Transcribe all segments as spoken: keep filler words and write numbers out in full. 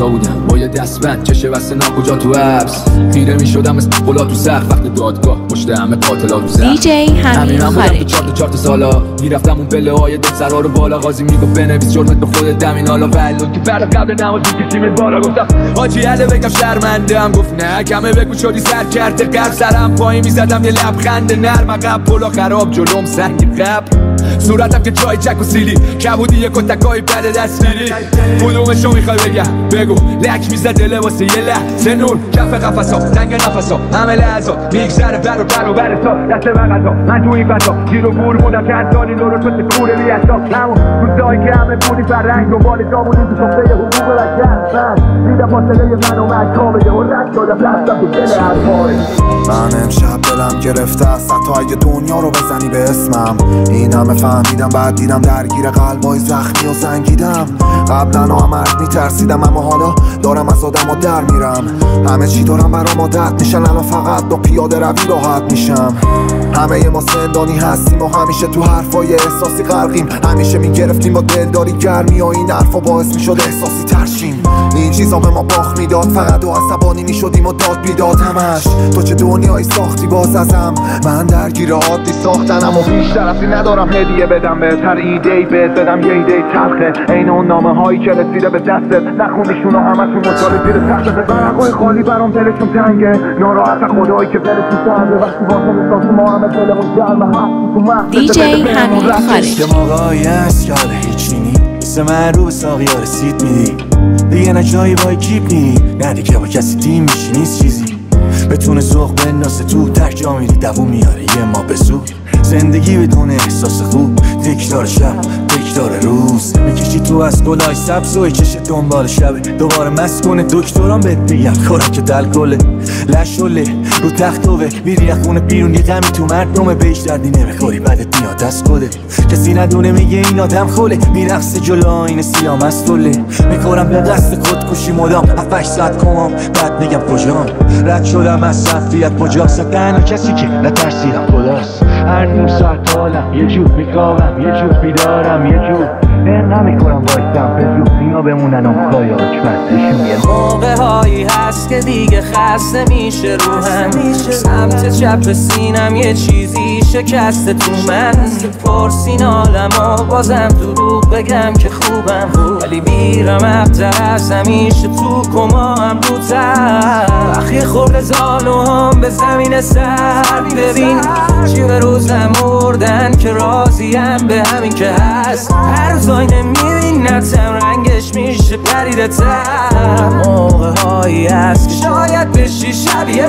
کجا بودم با یه دستبند چشه واسه ناکجا تو حبس خیره میشدم مثل قلا تو سقف وقت دادگاه پشت همه قاتلا تو زخم دی جی همین خارج تو چارت چارت سالا میرفتم اون پله های دل سرا رو بالا قاضی میگفت بنویس جرمت به خودت دمین حالا ولو که فرد قبل نماز میکشیمت بالا گفتم حاجی عله بگم شرمنده هم گفت نه کمه بگو شدی سر کرده قرب سرم پایین میزدم یه لبخند نرم عقب پلا خراب جلوم سنگ قبل صورتم که چای چک و سیلی کبودی یه کتکای بده دستگیری کدومشو میخوای بگم بگو لک میزد دل واسه یه لحظه نور کف قفصا تنگ نفسا همه لحظا میگذره بر و بر و بر تا دست بغضا من تو این فضا زیر و بور بودم چند سالی نورو تو سکور بیشتا همون روزایی که همه بودی فرنگ و بال جامونی تو صفحه حقوق بشر من دیدم فاصله من و مکامه و رد شدم رفتم تو دل حرفای من امشب دلم گرفته است تا اگه دنیا رو بزنی به اسمم این همه فهمیدم بعد دیدم درگیر قلبای زخمی و سنگیدم قبلا آمد میترسیدم اما حالا دارم از آدم ها در میرم همه چی دارم برام عادت میشن الان فقط با پیاده روی راحت میشم همه ما زندانی هستیم و همیشه تو حرفای احساسی غرقیم همیشه میگرفتیم با دلداری گرمی و این حرفا باعث میشد احساسی ترشیم این چیزا به ما باخت میداد فقط و عصبانی میشدیم و داد بیداد همش تو چه دنیایی ساختی باز ازم من درگیر عادی ساختنم و بیشتر از این ندارم هدیه بدم بهت هر ایده‌ای بهت بدم یه ایده تلخه عین اون نامه هایی که رسیده به دستت نخونیشون و همتون مطالعه زیر تخت ورقای خالی برام دلشون تنگه ناراحت خدایی که دلشون سرده وقتی واسه ساخت ما همه دلمون گرمه هست تو من دی جی همین خارج که موقعی هست که حالا هیچ نینی مثل من رو به ساقی ها رسید میدی دیگه نه جایی با کیپ نی نه دیگه با کسی تیم میشی نیست چیزی بتونه سوق بناسه تو تک جا میری دووم میاره یه ما به زود زندگی بدون احساس خوب تکرار شب تکرار روز میکشی تو از گلای سبز و چش دنبال شبه دوباره مست کنه دکتران بهت بگم خوراک دل گله لشله رو تختوه میری از خونه بیرون یه غمی تو مردمه بهش دردی نمیخوری بعدت میاد دست کده کسی ندونه میگه این آدم خوله میرقصه جلو آینه سیاه مستوله میخورم به قصد خودکشی مدام هفتش ساعت کمام بعد میگم کجام رد شدم از صفیت کجاست تنها کسی که نترسیدم خداست هر نیم ساعت حالم یه جور میخوابم یه جور بیدارم یه جور نم میکنم بایستم به زود اینا بمونن و خواهی آچمندشون یه موقع هایی هست که دیگه خسته میشه روحم سمت چپ سینم یه چیزی شکسته تو من پرسین عالم و بازم دروغ بگم که خوبم ولی بیرم ابتر از همیشه تو کما هم روتر وقتی خورد زانو هم به زمین سرد ببین چی به روزم مردن که راضیم به همین که هست هر روزای نمیبینتم رنگش میشه پریده تر موقع هایی هست که شاید بشی شبیه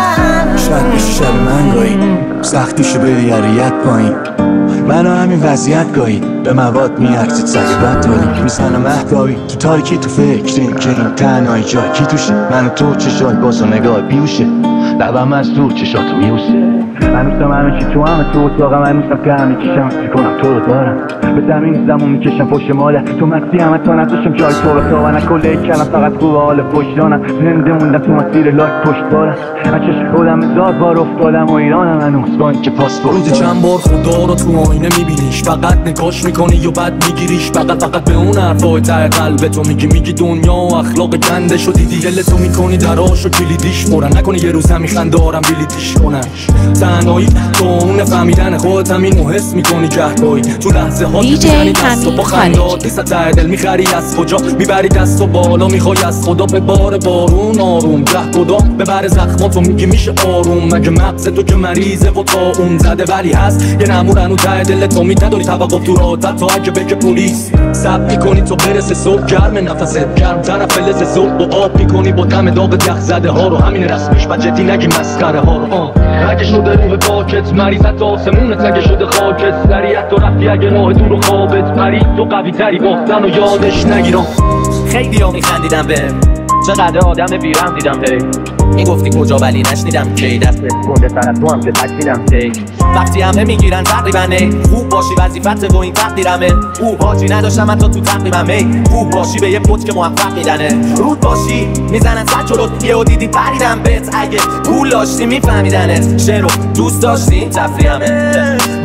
من شاید بشی شبیه من گاهی سختیشو به یریت پایین منو همین وضعیت گاهی به مواد میارزید سگ بدتالی میزنم اهداوی تو تاریکی تو فکریم که این تنهایی جای کی توشه من تو چشات باز و نگاه بیوشه لبم از دور چشاتو میوشه هنوزم همه چی تو همه تو اتاقم هنوزم که همه کشم فکر کنم تو رو دارم به زمین زمون میکشم پشت ماله تو مکسی همه تا نداشتم جای تو رو تا و نکله کلم فقط خوب حال پشتانم زنده موندم تو مسیر لاک پشت بارم من چشم خودم هزار بار افتادم و ایرانم هنوز با اینکه پاسپورت روزی چند بار خدا رو تو آینه میبینیش فقط نگاش میکنی و بعد میگیریش فقط فقط به اون حرفای ته قلب تو میگی میگی دنیا و اخلاق گنده شدی دیگه دل تو میکنی دراشو کلیدیش برن نکنی یه روز همین دارم بلیتیش کنم تنهایی تو اون فهمیدن خودت همینو حس میکنی گهگاهی تو لحظه ها دی جی همین با خندات نیست ته دل میخری از کجا میبری دست و بالا میخوای از خدا به بار بارون آروم گه کدام ببر زخماتو میگی میشه آروم مگه مغز تو که مریضه و تا اون زده ولی هست یه نمورن و ته دل تو میداری توقف تو راحت تا اگه بگه پلیس سب میکنی تو برسه صبح گرم نفست گرم تر فلز زود و آب میکنی با دم داغ یخ زده ها رو همین رسمش و جدی نگی مسخره ها رو آه اگه شده روح پاکت مریضت آسمونت اگه شده خاکت سریعت تو رفتی اگه راه دور و خوابت پرید تو قوی تری باختن و یادش نگیرم خیلی ها میخندیدم به چقدر آدم بیرم دیدم هی میگفتی کجا ولی نشنیدم کی دست گنده سر تو هم که تکیدم تی وقتی همه میگیرن تقریبا ای خوب باشی وظیفت و این تقدیرمه او باجی نداشتم حتی تو تقریبم ای خوب باشی به یه پوت که موفق میدنه رود باشی میزنن سر جلوت یه و دیدی پریدم بهت اگه پول داشتی میفهمیدنت شعر رو دوست داشتی تفریحمه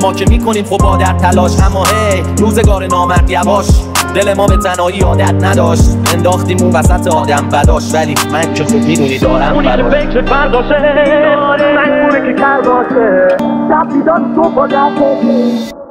ما که میکنیم خب با در تلاش. اما هی روزگار نامرد یواش، دل ما به تنهایی عادت نداشت، انداختیم اون وسط آدم بداش. ولی من که خوب میدونی دارم اونی که فکر فرداشه مجبوره که کرداشه شب بیدار صبح با درد